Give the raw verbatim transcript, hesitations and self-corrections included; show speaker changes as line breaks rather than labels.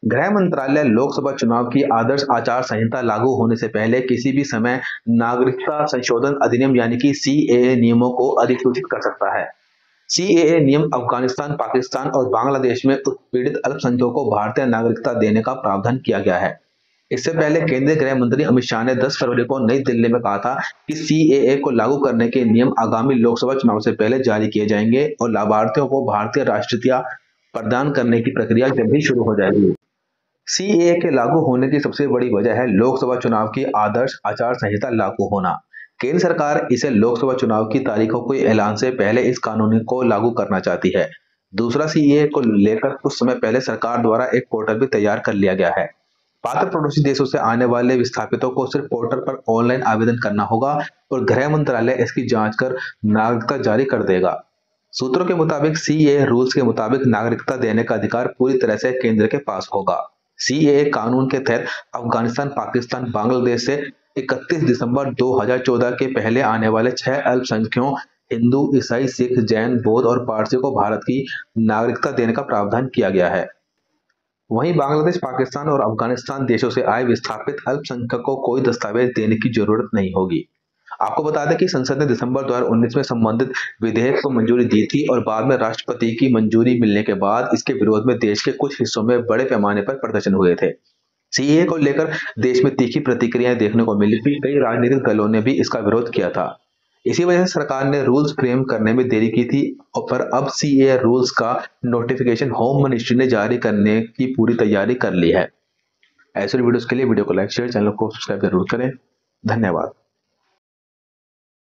गृह मंत्रालय लोकसभा चुनाव की आदर्श आचार संहिता लागू होने से पहले किसी भी समय नागरिकता संशोधन अधिनियम यानी कि सीएए नियमों को अधिसूचित कर सकता है। सीएए नियम अफगानिस्तान, पाकिस्तान और बांग्लादेश में उत्पीड़ित अल्पसंख्यकों को भारतीय नागरिकता देने का प्रावधान किया गया है। इससे पहले केंद्रीय गृह मंत्री अमित शाह ने दस फरवरी को नई दिल्ली में कहा था कि सीएए को लागू करने के नियम आगामी लोकसभा चुनाव से पहले जारी किए जाएंगे और लाभार्थियों को भारतीय राष्ट्रीयता प्रदान करने की प्रक्रिया जल्द ही शुरू हो जाएगी। सीएए के लागू होने की सबसे बड़ी वजह है लोकसभा चुनाव की आदर्श आचार संहिता लागू होना। केंद्र सरकार इसे लोकसभा चुनाव की तारीखों के ऐलान से पहले इस कानून को लागू करना चाहती है। दूसरा, सीएए को लेकर कुछ समय पहले सरकार द्वारा एक पोर्टल भी तैयार कर लिया गया है। पात्र पड़ोसी देशों से आने वाले विस्थापितों को सिर्फ पोर्टल पर ऑनलाइन आवेदन करना होगा और गृह मंत्रालय इसकी जांच कर नागरिकता जारी कर देगा। सूत्रों के मुताबिक सीएए रूल्स के मुताबिक नागरिकता देने का अधिकार पूरी तरह से केंद्र के पास होगा। सीएए कानून के तहत अफगानिस्तान, पाकिस्तान, बांग्लादेश से इकतीस दिसंबर दो हज़ार चौदह के पहले आने वाले छह अल्पसंख्यकों हिंदू, ईसाई, सिख, जैन, बौद्ध और पारसी को भारत की नागरिकता देने का प्रावधान किया गया है। वहीं बांग्लादेश, पाकिस्तान और अफगानिस्तान देशों से आए विस्थापित अल्पसंख्यकों को कोई दस्तावेज देने की जरूरत नहीं होगी। आपको बता दें कि संसद ने दिसंबर दो हज़ार उन्नीस में संबंधित विधेयक को मंजूरी दी थी और बाद में राष्ट्रपति की मंजूरी मिलने के बाद इसके विरोध में देश के कुछ हिस्सों में बड़े पैमाने पर प्रदर्शन हुए थे। सीएए को लेकर देश में तीखी प्रतिक्रियाएं देखने को मिली थी। कई राजनीतिक दलों ने भी इसका विरोध किया था। इसी वजह से सरकार ने रूल्स फ्रेम करने में देरी की थी और पर अब सीएए रूल्स का नोटिफिकेशन होम मिनिस्ट्री ने जारी करने की पूरी तैयारी कर ली है। ऐसे वीडियोस के लिए वीडियो को लाइक, शेयर, चैनल को सब्सक्राइब जरूर करें। धन्यवाद।